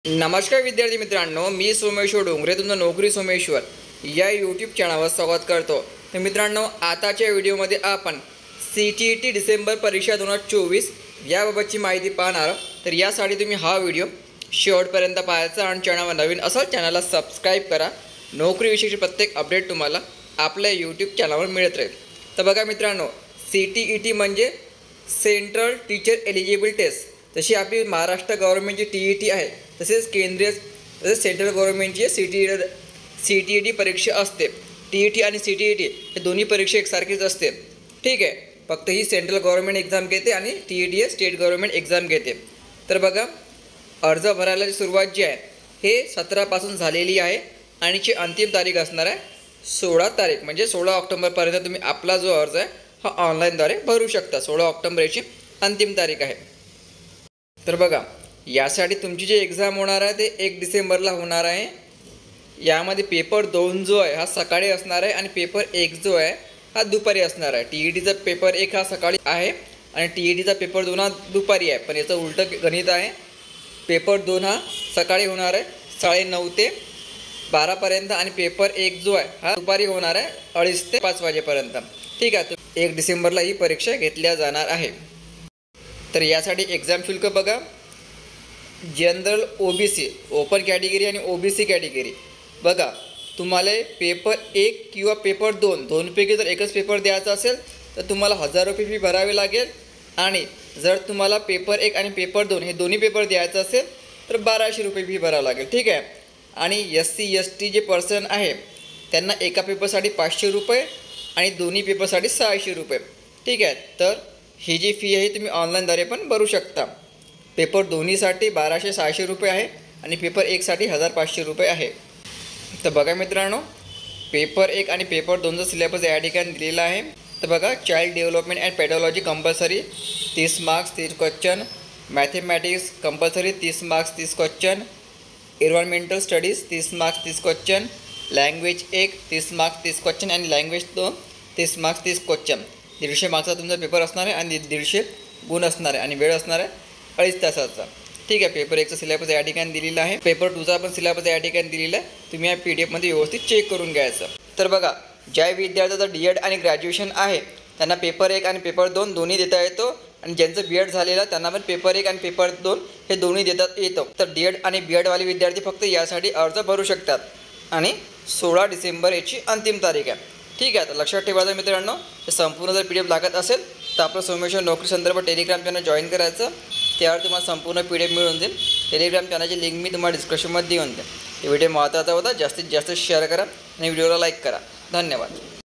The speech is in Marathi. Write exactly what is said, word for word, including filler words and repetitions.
नमस्कार विद्यार्थी मित्रांनो, मी सोमेश्वर डोंगरे तुमचा नोकरी सोमेश्वर या यूट्यूब चॅनलवर स्वागत करतो। तर मित्रांनो, आताच्या व्हिडिओमध्ये आपण C T E T December परीक्षा दोन हजार चोवीस याबाबतची माहिती पाहणार। तर यासाठी तुम्ही हा व्हिडिओ शेवटपर्यंत पाहायचा आणि चॅनलवर नवीन असाल चॅनलला सबस्क्राईब करा। नोकरीविषयीची प्रत्येक अपडेट तुम्हाला आपल्या यूट्यूब चॅनलवर मिळत राहील। तर बघा मित्रांनो, सी टी ई टी म्हणजे सेंट्रल टीचर एलिजिबल टेस्ट। तशी आपली महाराष्ट्र गव्हर्नमेंटची टी ई टी आहे, तसेच केंद्रीय तसेच सेंट्रल गव्हर्नमेंटची C T E C T E T परीक्षा असते। टी ई टी आणि सी टी ई टी हे दोन्ही परीक्षा एकसारखीच असते, ठीक आहे। फक्त ही सेंट्रल गव्हर्नमेंट एक्झाम घेते आणि T E T state government exam घेते। तर बघा, अर्ज भरायला सुरुवात जी आहे हे सतरापासून झालेली आहे आणि ची अंतिम तारीख असणार आहे सोळा तारीख, म्हणजे सोळा ऑक्टोबरपर्यंत तुम्ही आपला जो अर्ज आहे हा ऑनलाईनद्वारे भरू शकता। सोळा ऑक्टोबर याची अंतिम तारीख आहे। तर बघा, यासाठी तुमची जी एक्झाम होणार आहे ते एक डिसेंबरला होणार आहे। यामध्ये पेपर दोन जो आहे हा सकाळी असणार आहे आणि पेपर एक जो आहे हा दुपारी असणार आहे। टी ई टीचा पेपर एक हा सकाळी आहे आणि टी ई टीचा पेपर दोन हा दुपारी आहे, पण याचं उलटं गणित आहे। पेपर दोन हा सकाळी होणार आहे साडे नऊ ते बारापर्यंत आणि पेपर एक जो आहे हा दुपारी होणार आहे अडीच ते पाच वाजेपर्यंत, ठीक आहे। एक डिसेंबरला ही परीक्षा घेतल्या जाणार आहे। तर यासाठी एक्झाम शुल्क बघा, general O B C open category आणि ओ बी सी कॅटेगरी बघा, तुम्हाला पेपर एक किंवा पेपर दोन दोनपैकी जर एकच पेपर द्यायचा असेल तर तुम्हाला हजार रुपये फी भरावी लागेल आणि जर तुम्हाला पेपर एक आणि पेपर दोन हे दोन्ही पेपर द्यायचं असेल तर बाराशे रुपये फी भरावं लागेल, ठीक आहे। आणि एस सी एस टी जे पर्सन आहे त्यांना एका पेपरसाठी पाचशे रुपये आणि दोन्ही पेपरसाठी सहाशे रुपये, ठीक आहे। तर ही जी फी आहे तुम्ही ऑनलाईनद्वारे पण भरू शकता। पेपर दोन्हीसाठी बाराशे सहाशे रुपये आहे आणि पेपर एकसाठी हजार पाचशे रुपये आहे। तर बघा मित्रांनो, पेपर एक आणि पेपर दोनचा सिलेबस या ठिकाणी दिलेला आहे। तर बघा, child development and pedology compulsory तीस मार्क्स तीस क्वेश्चन, मॅथमॅटिक्स कंपल्सरी तीस मार्क्स तीस क्वेश्चन, एन्व्हायरमेंटल स्टडीज तीस मार्क्स तीस क्वेश्चन, लँग्वेज एक तीस मार्क्स तीस क्वेश्चन आणि लँग्वेज दोन तीस मार्क्स तीस क्वेश्चन। दीडशे मार्क्सचा तुमचा पेपर असणार आहे आणि दीडशे गुण असणार आहे आणि वेळ असणार आहे अडीच तासाचा, ठीक आहे। पेपर एकचा सिलेबस या ठिकाणी दिलेला आहे। पेपर टूचा पण सिलेबस या ठिकाणी दिलेला आहे, तुम्ही या पी डी एफमध्ये व्यवस्थित चेक करून घ्यायचं। तर बघा, ज्या विद्यार्थ्याचं डी एड आणि ग्रॅज्युएशन आहे त्यांना पेपर एक आणि पेपर दोन दोन्ही देता येतो आणि ज्यांचं बी एड झालेलं त्यांना पण पेपर एक आणि पेपर दोन हे दोन्ही देतात येतो। तर डी एड आणि बी एडवाले विद्यार्थी फक्त यासाठी अर्ज भरू शकतात आणि सोळा डिसेंबर याची अंतिम तारीख आहे, ठीक आहे। तर लक्षात ठेवायचं मित्रांनो, हे संपूर्ण जर पी डी एफ लागत असेल तर आपलं सोमेश्वर नोकरी संदर्भ टेलिग्राम चॅनल जॉईन करायचं, त्यावर तुम्हाला संपूर्ण पी डी एफ मिळून जाईल। टेलिग्राम चॅनलची लिंक मी तुम्हाला डिस्क्रिप्शनमध्ये देऊन देईन। हे व्हिडिओ महत्त्वाचा होता, जास्तीत जास्त शेअर करा आणि व्हिडिओला लाईक करा। धन्यवाद।